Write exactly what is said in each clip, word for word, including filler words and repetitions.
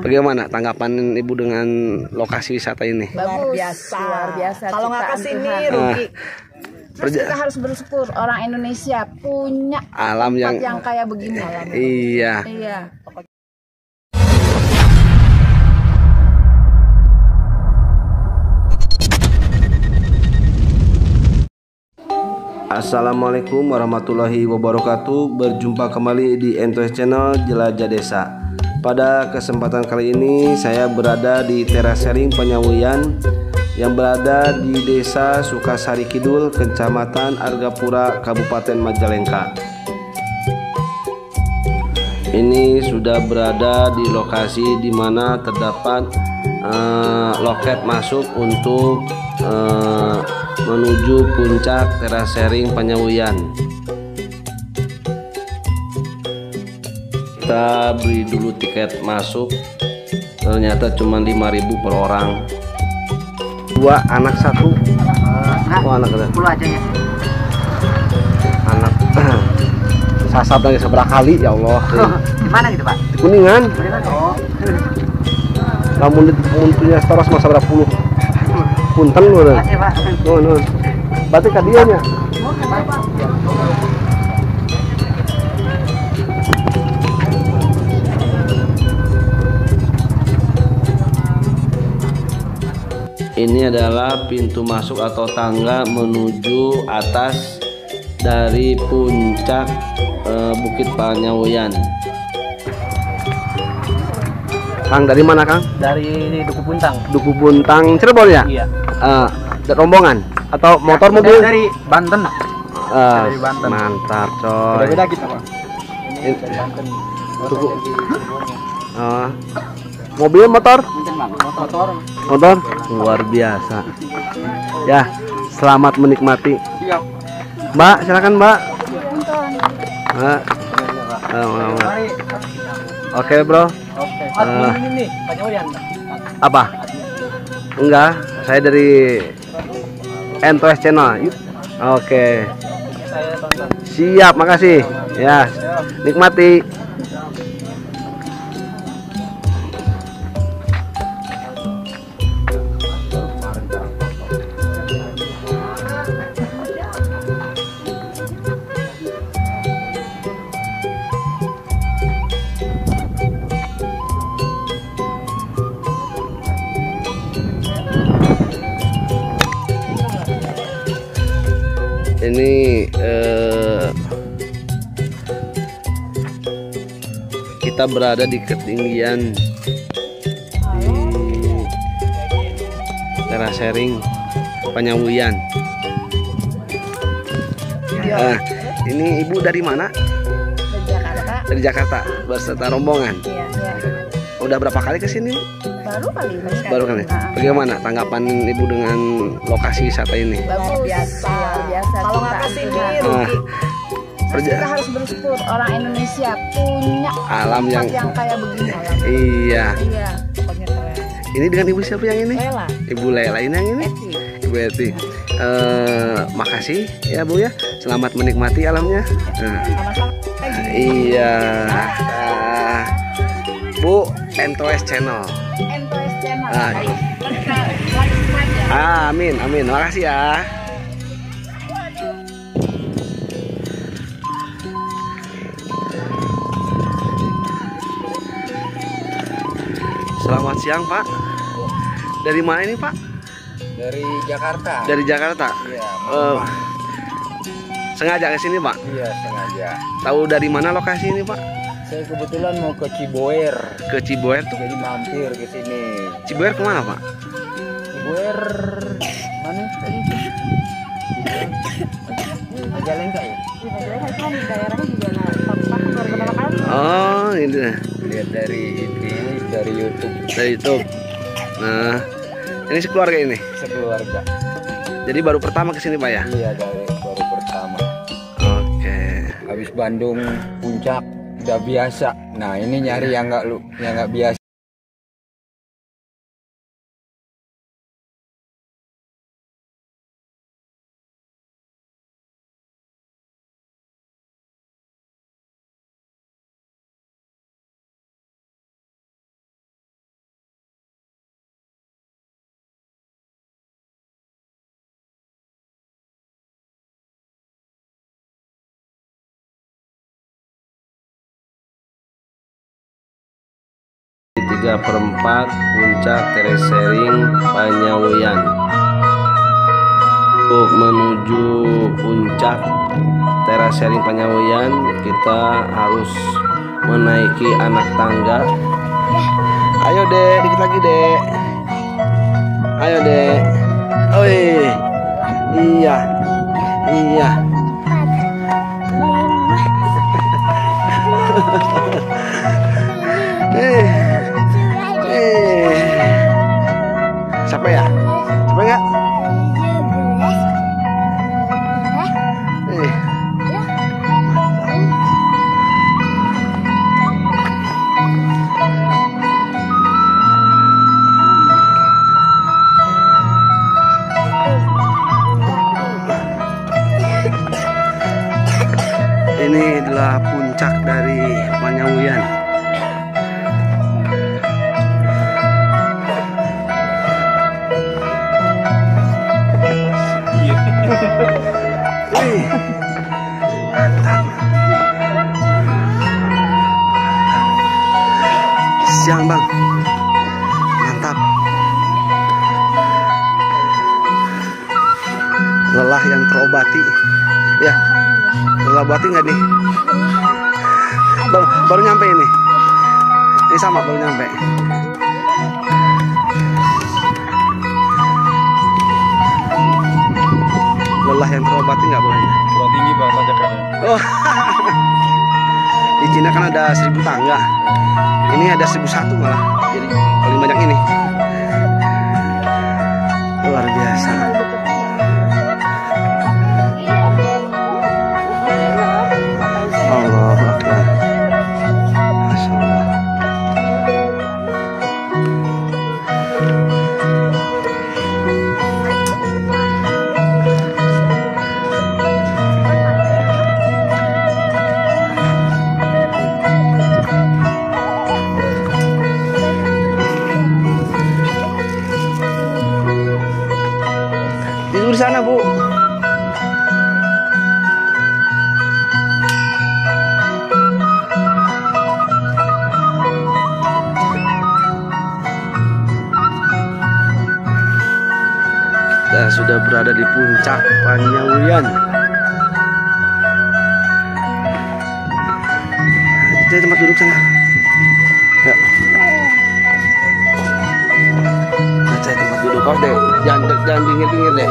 Bagaimana tanggapan Ibu dengan lokasi wisata ini? Luar biasa. Luar biasa. Kalau nggak kesini rugi. Terus Perja- kita harus bersyukur orang Indonesia punya Alam yang, tempat yang kayak begini. iya. Iya. Assalamualaikum warahmatullahi wabarakatuh. Berjumpa kembali di N T S Channel Jelajah Desa. Pada kesempatan kali ini saya berada di Terasering Penyawian yang berada di Desa Sukasari Kidul, Kecamatan Argapura, Kabupaten Majalengka. Ini sudah berada di lokasi di mana terdapat uh, loket masuk untuk uh, menuju puncak Terasering Penyawian. Kita beli dulu tiket masuk, ternyata cuma lima ribu per orang. Dua anak satu. Oh, anak ada. aja ya. Anak. Sasap lagi seberapa kali ya Allah. Di mana gitu, Pak? Di Kuningan. Oh. Namun untuknya seteras masa berapa puluh. Punten loh. Makasih, Pak. Nuhun, nuhun. Berarti kadianya. Ini adalah pintu masuk atau tangga menuju atas dari puncak e, Bukit Penyawian. Kang, dari mana Kang? Dari Duku Puntang. Duku Puntang Cirebon ya? Iya. Uh, rombongan atau motor Ya, mobil? Dari Banten. Uh, dari Banten. Mantap coy. Beda-beda kita, Pak. Ini In- dari Banten. Duku. Uh, mobil motor? Motor. Motor? Luar biasa. Ya, selamat menikmati. Siap. Mbak, silakan Mbak. Mbak. Uh, Mbak. Mari. Oke bro. Oke. Ah. Ini Penyawian. Apa? Enggak, saya dari N T S Channel. Oke. Saya tonton. Siap, makasih. Ya, nikmati. Ini eh, kita berada di ketinggian di Terasering Penyawian. Eh, ini ibu dari mana? Dari Jakarta. Dari Jakarta beserta rombongan. Iya, iya. Udah berapa kali kesini? Baru kali ini. Baru kali. Bagaimana tanggapan ibu dengan lokasi wisata ini? Luar biasa. Luar biasa. Kalau nggak kesini rugi. Terus Perja- kita harus bersyukur orang Indonesia punya Alam yang, tempat yang kayak begini. iya. Iya. Pokoknya keren. Ini dengan ibu siapa yang ini? Lela. Ibu Lela ini yang ini? Eti. Ibu Eti. Eh, makasih ya Bu ya. Selamat menikmati alamnya. Nah, Sama-sama. iya. Nah, Bu, N T S Channel. N T S Channel. Ah. Like, subscribe ya. Ah, amin, amin. Makasih ya. Selamat siang Pak. Dari mana ini Pak? Dari Jakarta. Dari Jakarta. Iya. Eh, sengaja ke sini Pak. Iya, sengaja. Tahu dari mana lokasi ini Pak? Saya kebetulan mau ke Ciboer. Ke Ciboer tuh. Jadi mampir ke sini. Ciboer kemana Pak? Ciboer mana tadi? Majalengka ya? Majalengka kan daerahnya juga nah, baru pertama kali. Oh ini Lihat dari ini, dari YouTube dari YouTube. Nah, ini sekeluarga ini. sekeluarga. Jadi baru pertama kesini Pak ya? Iya, dari baru pertama. Oke. Habis Bandung puncak udah biasa. Nah, ini nyari yang nggak lu, yang nggak biasa. tiga per empat puncak Terasering Panyawian. Untuk menuju puncak Terasering Panyawian kita harus menaiki anak tangga. Ayo dek, dikit lagi dek. Ayo dek. Oi, iya, iya. eh, eh. Siapa ya? Siapa enggak? Eh. Ini adalah puncak dari Panyawian. Wih, mantap. Siang bang, mantap. Lelah yang terobati, ya. Lelah bati nggak nih? Baru, baru nyampe ini. Ini sama baru nyampe. Lelah yang terobati nggak boleh? Kurang tinggi bang tanjakannya. Oh, di Cina kan ada seribu tangga. Ini ada seribu satu malah. Jadi paling banyak ini. Luar biasa. Allahu Akbar. Masya Allah. Tidur di sana, Bu. Kita sudah berada di puncak Panyawian. Cari tempat duduk sana. Ya. Kita cari tempat duduk. Kau deh, jangan jangan pinggir-pinggir deh.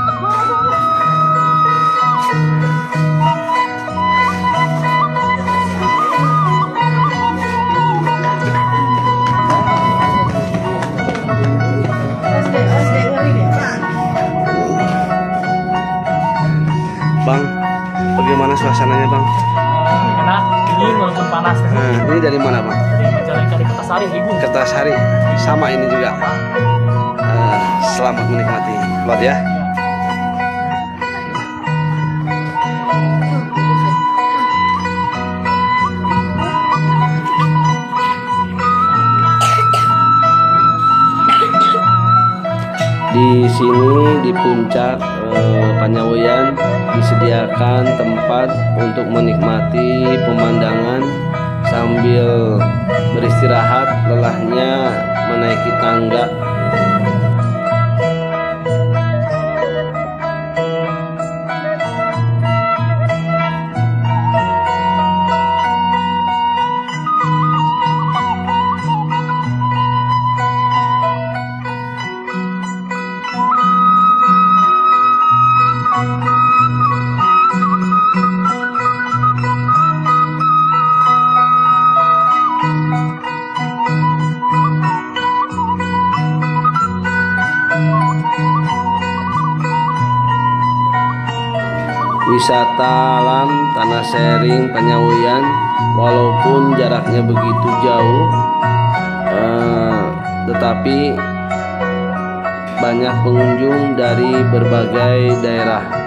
Bang, bagaimana suasananya bang? Enak, dingin walaupun panas. Nah, ini dari mana bang? Dari Majalengka di Kertasari, Ibu. Kertasari, sama ini juga. Uh, selamat menikmati, buat ya. Di sini di puncak eh, Panyawian disediakan tempat untuk menikmati pemandangan sambil beristirahat lelahnya menaiki tangga. Wisata alam Terasering Panyawian walaupun jaraknya begitu jauh eh, tetapi banyak pengunjung dari berbagai daerah.